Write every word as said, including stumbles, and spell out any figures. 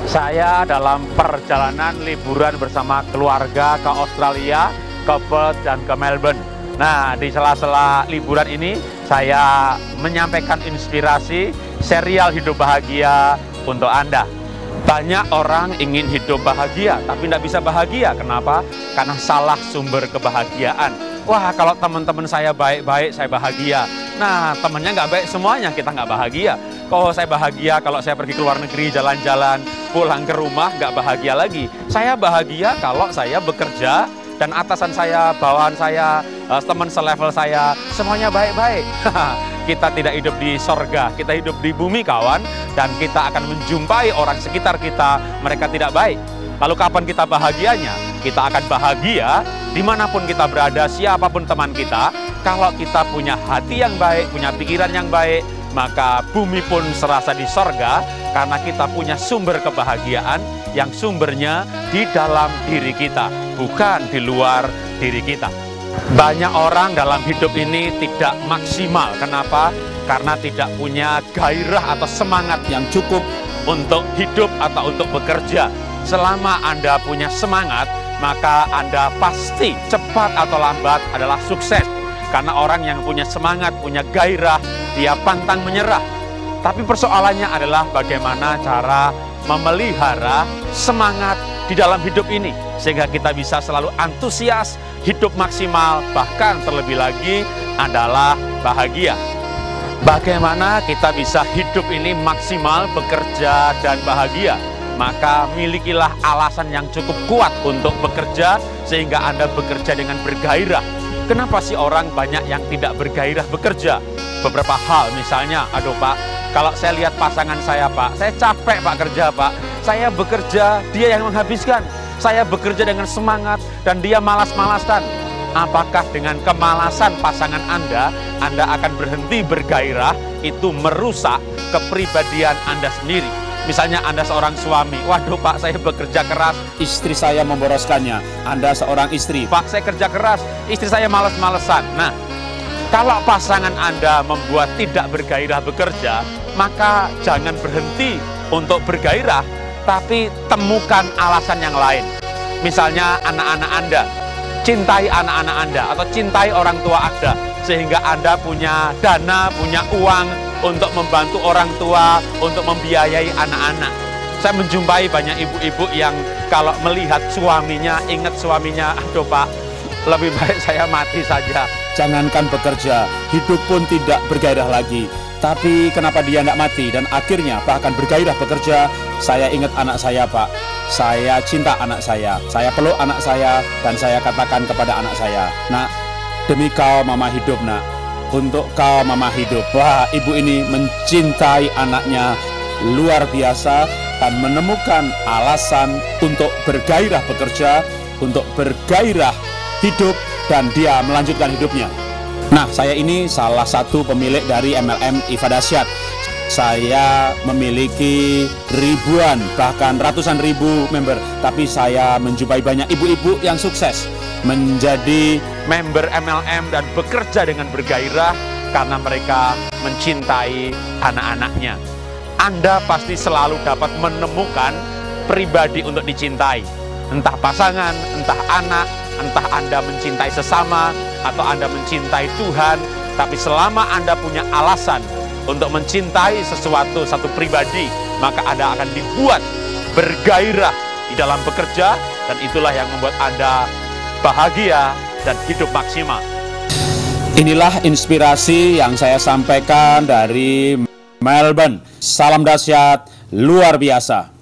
Saya dalam perjalanan liburan bersama keluarga ke Australia, ke Perth, dan ke Melbourne. Nah, di sela-sela liburan ini, saya menyampaikan inspirasi serial Hidup Bahagia untuk Anda. Banyak orang ingin hidup bahagia, tapi tidak bisa bahagia. Kenapa? Karena salah sumber kebahagiaan. Wah, kalau teman-teman saya baik-baik, saya bahagia. Nah, temannya nggak baik semuanya, kita nggak bahagia. Kalau saya bahagia, kalau saya pergi ke luar negeri, jalan-jalan, pulang ke rumah, nggak bahagia lagi. Saya bahagia kalau saya bekerja, dan atasan saya, bawahan saya, teman selevel saya, semuanya baik-baik. Kita tidak hidup di sorga, kita hidup di bumi, kawan. Dan kita akan menjumpai orang sekitar kita, mereka tidak baik. Lalu kapan kita bahagianya? Kita akan bahagia dimanapun kita berada, siapapun teman kita. Kalau kita punya hati yang baik, punya pikiran yang baik, maka bumi pun serasa di sorga, karena kita punya sumber kebahagiaan yang sumbernya di dalam diri kita, bukan di luar diri kita. Banyak orang dalam hidup ini tidak maksimal. Kenapa? Karena tidak punya gairah atau semangat yang cukup untuk hidup atau untuk bekerja. Selama Anda punya semangat, maka Anda pasti cepat atau lambat adalah sukses. Karena orang yang punya semangat, punya gairah, dia pantang menyerah. Tapi persoalannya adalah bagaimana cara memelihara semangat di dalam hidup ini, sehingga kita bisa selalu antusias, hidup maksimal, bahkan terlebih lagi adalah bahagia. Bagaimana kita bisa hidup ini maksimal, bekerja, dan bahagia? Maka milikilah alasan yang cukup kuat untuk bekerja, sehingga Anda bekerja dengan bergairah. Kenapa sih orang banyak yang tidak bergairah bekerja? Beberapa hal, misalnya, aduh Pak, kalau saya lihat pasangan saya Pak, saya capek Pak kerja Pak. Saya bekerja, dia yang menghabiskan. Saya bekerja dengan semangat, dan dia malas-malasan. Apakah dengan kemalasan pasangan Anda, Anda akan berhenti bergairah? Itu merusak kepribadian Anda sendiri. Misalnya Anda seorang suami, waduh Pak, saya bekerja keras, istri saya memboroskannya. Anda seorang istri, Pak, saya kerja keras, istri saya males-malesan. Nah, kalau pasangan Anda membuat tidak bergairah bekerja, maka jangan berhenti untuk bergairah, tapi temukan alasan yang lain. Misalnya anak-anak Anda, cintai anak-anak Anda, atau cintai orang tua Anda, sehingga Anda punya dana, punya uang, untuk membantu orang tua, untuk membiayai anak-anak. Saya menjumpai banyak ibu-ibu yang kalau melihat suaminya, ingat suaminya, aduh Pak, lebih baik saya mati saja. Jangankan bekerja, hidup pun tidak bergairah lagi. Tapi kenapa dia tidak mati dan akhirnya bahkan bergairah bekerja? Saya ingat anak saya Pak, saya cinta anak saya, saya peluk anak saya, dan saya katakan kepada anak saya, nak, demi kau mama hidup nak. Untuk kau mama hidup. Wah, ibu ini mencintai anaknya luar biasa dan menemukan alasan untuk bergairah bekerja, untuk bergairah hidup, dan dia melanjutkan hidupnya. Nah, saya ini salah satu pemilik dari M L M IFA Dahsyat. Saya memiliki ribuan, bahkan ratusan ribu member, tapi saya menjumpai banyak ibu-ibu yang sukses menjadi member M L M dan bekerja dengan bergairah karena mereka mencintai anak-anaknya. Anda pasti selalu dapat menemukan pribadi untuk dicintai. Entah pasangan, entah anak, entah Anda mencintai sesama, atau Anda mencintai Tuhan. Tapi selama Anda punya alasan untuk mencintai sesuatu, satu pribadi, maka Anda akan dibuat bergairah di dalam bekerja, dan itulah yang membuat Anda bahagia dan hidup maksimal. Inilah inspirasi yang saya sampaikan dari Melbourne. Salam dahsyat luar biasa.